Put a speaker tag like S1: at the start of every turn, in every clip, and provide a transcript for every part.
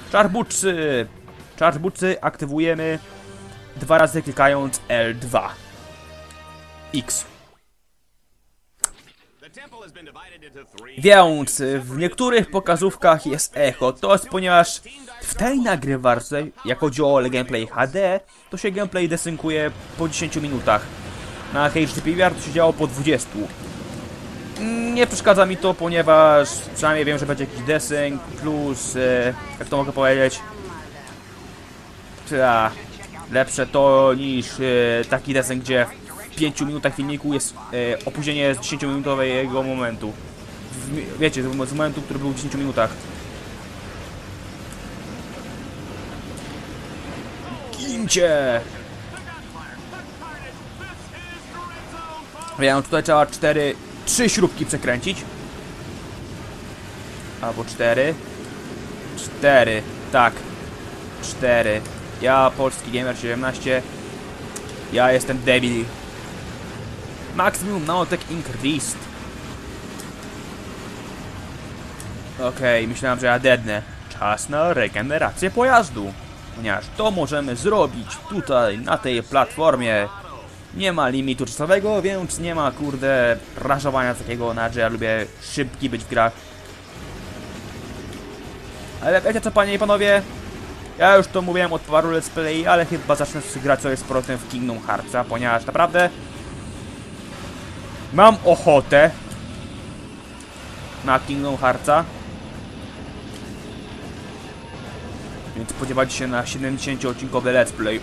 S1: Czarbucy! Czarbucy aktywujemy 2 razy klikając L2. X. Więc w niektórych pokazówkach jest echo. To jest ponieważ w tej nagrywarce, jak chodzi o gameplay HD, to się gameplay desynkuje po 10 minutach. Na HDPVR to się działo po 20. Nie przeszkadza mi to, ponieważ przynajmniej wiem, że będzie jakiś desync, plus, jak to mogę powiedzieć, lepsze to niż taki desync, gdzie w 5 minutach filmiku jest opóźnienie z 10-minutowego momentu. Wiecie, z momentu, który był w 10 minutach. Gincie! Wiem, tutaj trzeba 3 śrubki przekręcić. Albo 4. 4, tak. 4. Ja, polski gamer 17. Ja jestem debil. Maximum Naotech Increased. Okej, myślałem, że ja dednę. Czas na regenerację pojazdu. Ponieważ to możemy zrobić tutaj, na tej platformie. Nie ma limitu czasowego, więc nie ma, kurde, raszowania takiego, że ja lubię szybki być w grach. Ale wiecie co, panie i panowie? Ja już to mówiłem od paru let's play, ale chyba zacznę grać sobie z powrotem w Kingdom Heartsa, ponieważ naprawdę mam ochotę na Kingdom Heartsa. Więc spodziewajcie się na 70-odcinkowy let's play.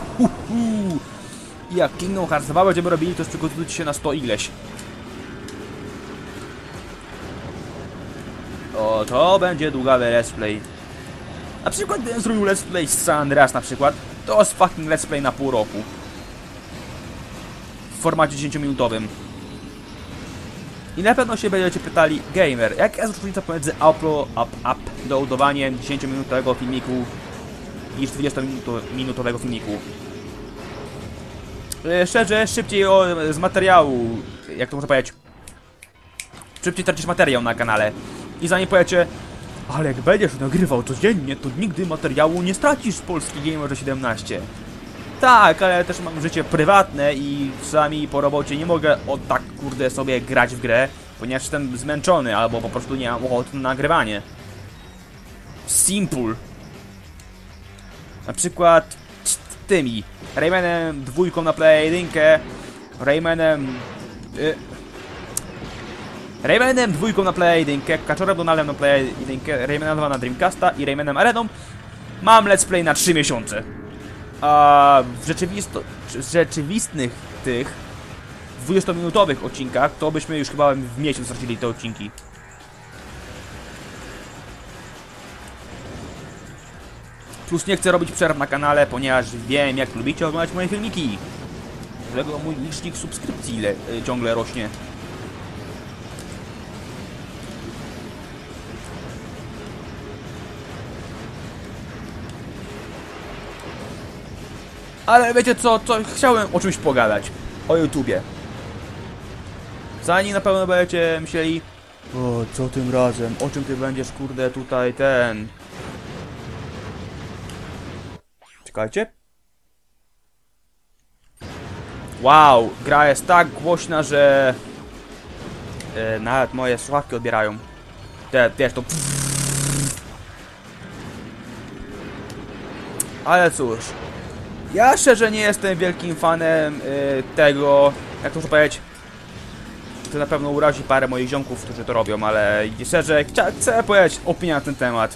S1: I jak Kingdom Hearts 2 będziemy robili, to przygotujcie się na 100 ileś. O, to będzie długawy let's play. Na przykład gdybym zrobił let's play z San Andreas na przykład, to jest fucking let's play na pół roku. W formacie 10-minutowym. I na pewno się będziecie pytali, gamer, jaka jest różnica pomiędzy uploadowaniem 10-minutowego filmiku niż 20-minutowego filmiku? Szczerze, szybciej z materiału, jak to można powiedzieć, szybciej tracisz materiał na kanale. I zanim powiecie, ale jak będziesz nagrywał codziennie, to nigdy materiału nie stracisz, polski gamer 17. Tak, ale też mam życie prywatne i czasami po robocie nie mogę tak kurde sobie grać w grę, ponieważ jestem zmęczony albo po prostu nie mam ochoty na nagrywanie. Simple. Na przykład tymi Raymanem 2 na Play 1, Raymanem 2 na Play 1, Kaczorem Donaldem na Play 1, Raymanem 2 na Dreamcasta i Raymanem Areną mam let's play na 3 miesiące. A w rzeczywistych tych 20-minutowych odcinkach to byśmy już chyba w miesiąc stracili te odcinki. Plus nie chcę robić przerw na kanale, ponieważ wiem, jak lubicie oglądać moje filmiki. Dlatego mój licznik subskrypcji ciągle rośnie. Ale wiecie co, chciałem o czymś pogadać. O YouTubie. Zanim na pewno będziecie myśleli, o, co tym razem, o czym ty będziesz, kurde, tutaj ten... Czekajcie. Wow, gra jest tak głośna, że... nawet moje słuchawki odbierają. Wiesz, to... Ale cóż... Ja szczerze nie jestem wielkim fanem tego, jak to muszę powiedzieć, to na pewno urazi parę moich ziomków, którzy to robią, ale szczerze chcę powiedzieć opinię na ten temat.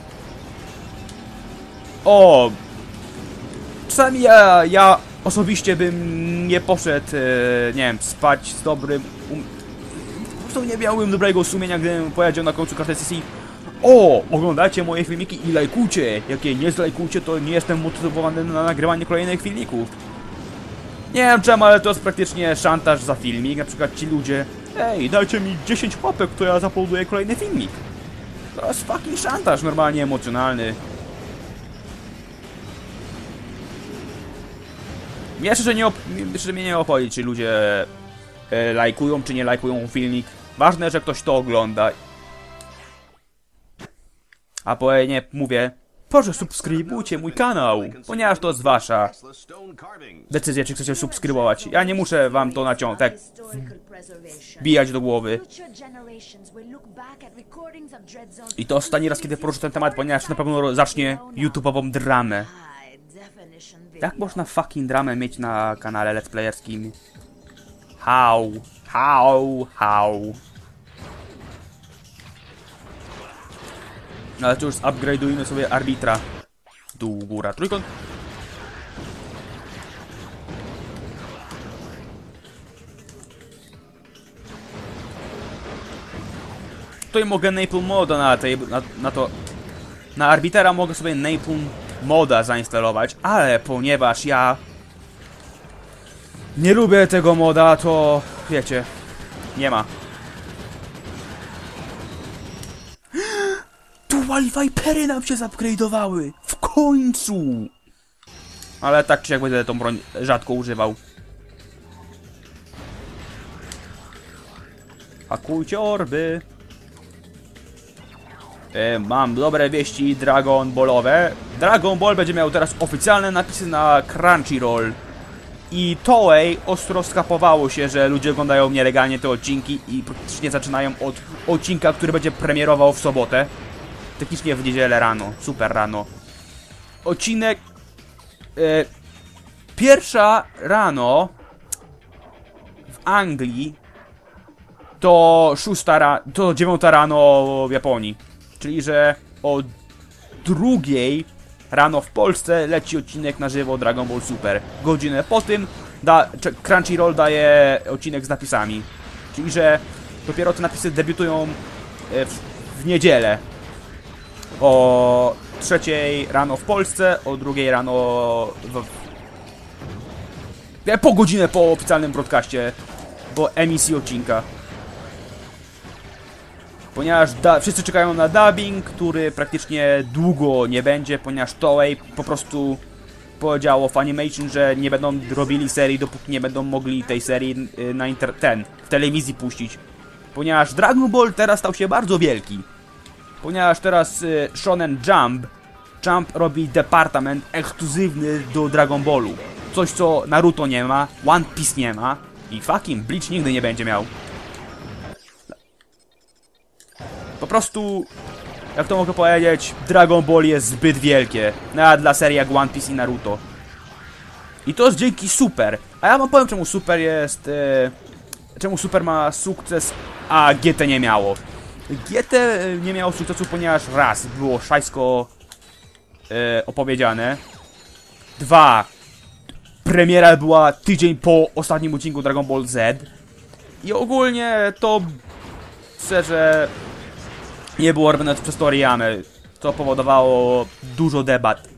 S1: O! Czasami ja osobiście bym nie poszedł, nie wiem, spać z dobrym... Po prostu nie miałbym dobrego sumienia, gdybym powiedział na końcu każdej sesji: o, oglądajcie moje filmiki i lajkujcie. Jak je nie zlajkujcie, to nie jestem motywowany na nagrywanie kolejnych filmików. Nie wiem czemu, ale to jest praktycznie szantaż za filmik. Na przykład ci ludzie: ej, dajcie mi 10 łapek, to ja zaploduję kolejny filmik. To jest fucking szantaż normalnie emocjonalny. Mnie szczerze mnie nie obchodzi, czy ludzie lajkują, czy nie lajkują filmik. Ważne, że ktoś to ogląda. A nie mówię, proszę subskrybujcie mój kanał, ponieważ to jest wasza decyzja, czy chcecie subskrybować. Ja nie muszę wam to tak wbijać do głowy. I to ostatni raz, kiedy poruszę ten temat, ponieważ na pewno zacznie YouTube'ową dramę. Jak można fucking dramę mieć na kanale let's playerskim? How? Ale to już upgrade'ujmy sobie arbitra. Dół, góra, trójkąt. Tutaj mogę Napalm moda na arbitera mogę sobie Napalm moda zainstalować, ale ponieważ ja nie lubię tego moda, to wiecie, nie ma. Dual Vipery nam się zupgrade'owały! W końcu! Ale tak czy jak będę tą broń rzadko używał. Hakujcie orby! Mam dobre wieści Dragon Ballowe. Dragon Ball będzie miał teraz oficjalne napisy na Crunchyroll. I Toei ostro skapowało się, że ludzie oglądają nielegalnie te odcinki i praktycznie zaczynają od odcinka, który będzie premierował w sobotę. Technicznie w niedzielę rano, super rano. Odcinek... pierwsza rano w Anglii to 9 rano w Japonii. Czyli, że o 2 rano w Polsce leci odcinek na żywo Dragon Ball Super. Godzinę po tym Crunchyroll daje odcinek z napisami. Czyli, że dopiero te napisy debiutują w niedzielę. O 3 rano w Polsce, o 2 rano po godzinę po oficjalnym broadcaście, po emisji odcinka. Ponieważ wszyscy czekają na dubbing, który praktycznie długo nie będzie, ponieważ Toei po prostu powiedziało w Animation, że nie będą robili serii, dopóki nie będą mogli tej serii w telewizji puścić. Ponieważ Dragon Ball teraz stał się bardzo wielki. Ponieważ teraz Shonen Jump robi departament ekskluzywny do Dragon Ballu. Coś, co Naruto nie ma, One Piece nie ma i fucking Bleach nigdy nie będzie miał. Po prostu, jak to mogę powiedzieć, Dragon Ball jest zbyt wielkie. Nawet dla serii jak One Piece i Naruto. I to jest dzięki Super. A ja wam powiem, czemu Super jest... czemu Super ma sukces, a GT nie miało. GT nie miało sukcesu, ponieważ raz, było szajsko opowiedziane. 2, premiera była tydzień po ostatnim odcinku Dragon Ball Z. I ogólnie to, szczerze, nie było robione przez Toriyamy, co powodowało dużo debat.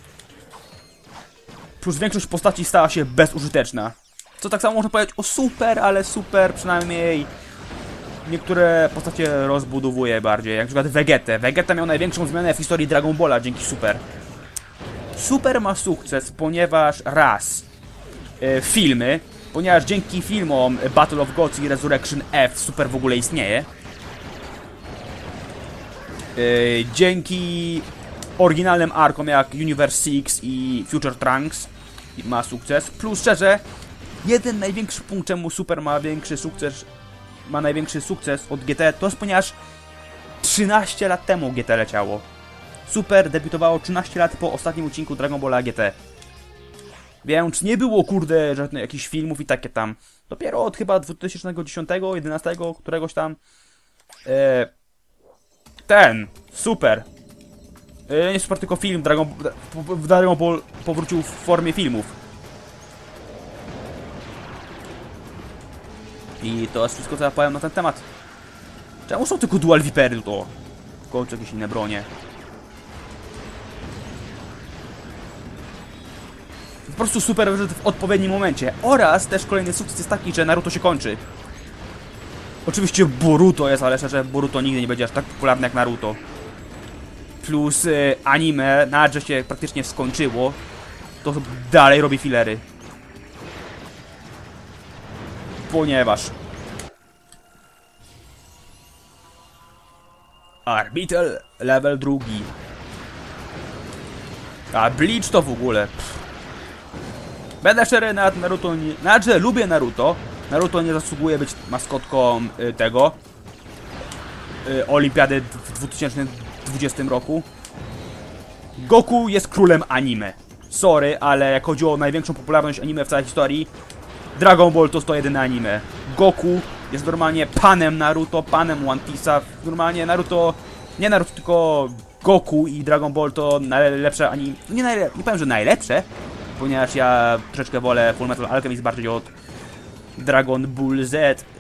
S1: Plus większość postaci stała się bezużyteczna. Co tak samo można powiedzieć o Super, ale Super przynajmniej niektóre postacie rozbudowuje bardziej, jak na przykład Vegetę. Vegeta miał największą zmianę w historii Dragon Balla dzięki Super. Super ma sukces, ponieważ raz, filmy, ponieważ dzięki filmom Battle of Gods i Resurrection F Super w ogóle istnieje. Dzięki oryginalnym arkom jak Universe 6 i Future Trunks ma sukces. Plus szczerze, jeden największy punkt, czemu Super ma największy sukces od GT, to jest ponieważ 13 lat temu GT leciało. Super debiutowało 13 lat po ostatnim odcinku Dragon Balla GT. Więc nie było, kurde, żadnych jakichś filmów i takie tam. Dopiero od chyba 2010, 11, któregoś tam Super. Nie Super, tylko film Dragon Ball powrócił w formie filmów. I to jest wszystko, co ja powiem na ten temat. Czemu są tylko Dual Vipery to? W końcu jakieś inne bronie. Po prostu Super wyszedł w odpowiednim momencie. Oraz też kolejny sukces jest taki, że Naruto się kończy. Oczywiście Boruto jest, ale szczerze, Boruto nigdy nie będzie aż tak popularny jak Naruto. Plus anime, nawet że się praktycznie skończyło, to dalej robi filery. Ponieważ Arbiter level 2. A Bleach to w ogóle. Będę szczery, Naruto nie... Znaczy, lubię Naruto. Naruto nie zasługuje być maskotką tego Olimpiady w 2020 roku. Goku jest królem anime. Sorry, ale jak chodzi o największą popularność anime w całej historii, Dragon Ball to 101 anime. Goku jest normalnie panem Naruto, panem One Piece'a. Normalnie Naruto, nie Naruto, tylko Goku i Dragon Ball to najlepsze anime. Nie powiem, że najlepsze, ponieważ ja troszeczkę wolę Fullmetal Alchemist bardziej od Dragon Ball Z.